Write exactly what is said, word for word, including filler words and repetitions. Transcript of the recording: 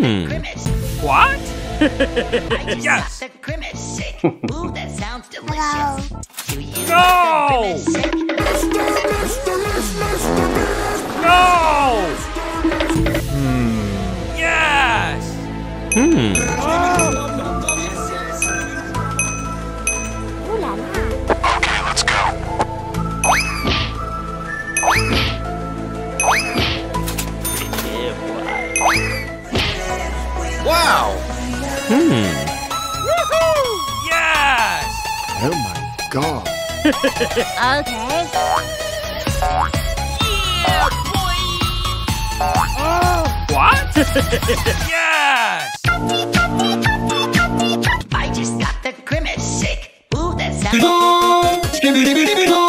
Hmm. What? I just Yes. got the grimace sick. Ooh, that sounds delicious. Do you Go! like the grimace sick? No! Yes! Hmm. Okay, let's go. Wow! Hmm. Yes! Oh my god. Okay. What? Yes! I just got the grimace sick. Ooh, that sounds...